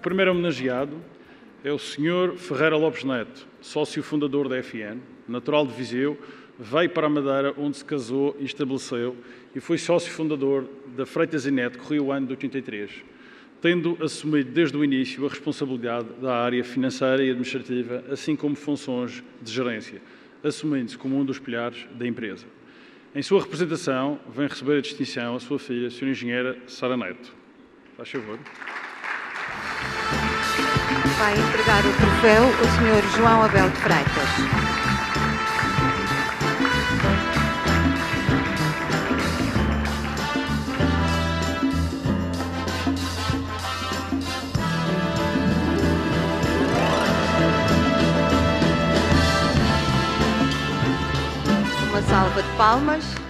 primeiro homenageado é o Sr. Ferreira Lopes Neto, sócio fundador da FN, natural de Viseu, veio para a Madeira, onde se casou e estabeleceu, e foi sócio fundador da Freitas e Neto, corria o ano de 83, tendo assumido desde o início a responsabilidade da área financeira e administrativa, assim como funções de gerência, assumindo-se como um dos pilares da empresa. Em sua representação, vem receber a distinção a sua filha, a Sra. Engenheira Sara Neto. Faz favor. Vai entregar o troféu o Sr. João Abel de Freitas. Uma salva de palmas.